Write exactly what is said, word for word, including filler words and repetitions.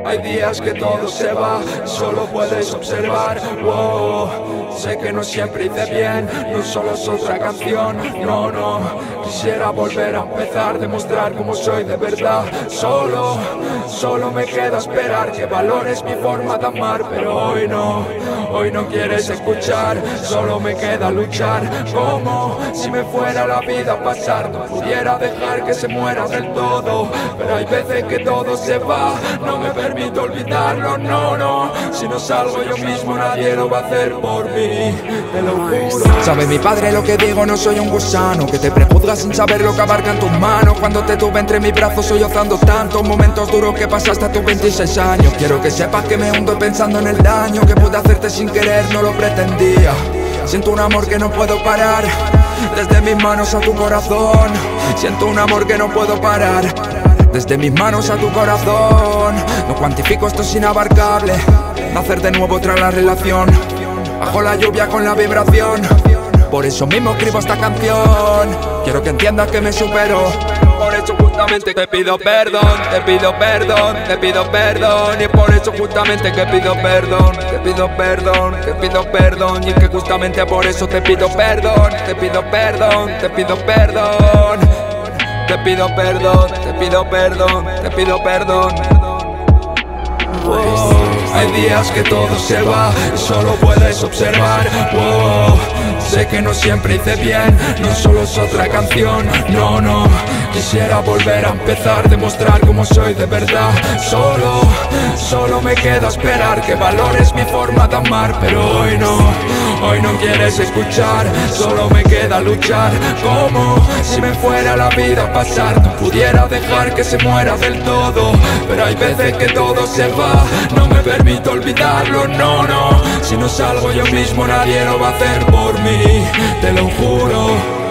Hay días que todo se va y solo puedes observar. Wow, sé que no siempre hice bien, no solo es otra canción. No, no, quisiera volver a empezar, demostrar cómo soy de verdad. Solo, solo me queda esperar que valores mi forma de amar. Pero hoy no, hoy no quieres escuchar, solo me queda luchar. Como si me fuera la vida a pasar, no pudiera dejar que se muera del todo. Pero hay veces que todo se va, no me permito olvidarlo, no, no. Si no salgo yo mismo nadie lo va a hacer por mí, te lo juro. Sabe mi padre lo que digo, no soy un gusano que te prejuzga sin saber lo que abarca en tus manos. Cuando te tuve entre mis brazos sollozando tantos momentos duros que pasaste a tus veintiséis años. Quiero que sepas que me hundo pensando en el daño que pude hacerte sin querer, no lo pretendía. Siento un amor que no puedo parar, desde mis manos a tu corazón. Siento un amor que no puedo parar, desde mis manos a tu corazón. No cuantifico, esto es inabarcable. Nacer de nuevo tras la relación, bajo la lluvia con la vibración. Por eso mismo escribo esta canción. Quiero que entiendas que me supero. Por eso justamente te pido perdón, te pido perdón, te pido perdón. Y es por eso justamente que pido perdón, te pido perdón, te pido perdón. Y es que justamente por eso te pido perdón, te pido perdón, te pido perdón. Te pido perdón, te pido perdón, te pido perdón. Wow, hay días que todo se va y solo puedes observar. Wow, sé que no siempre hice bien, no solo es otra canción. No, no, quisiera volver a empezar, demostrar cómo soy de verdad. Solo, solo me queda esperar que valores mi forma de amar. Pero hoy no, hoy no quieres escuchar, solo me queda luchar. Como si me fuera la vida a pasar, no pudiera dejar que se muera del todo. Pero hay veces que todo se va, no me permito olvidarlo, no, no. Si no salgo yo mismo nadie lo va a hacer por mí, te lo juro.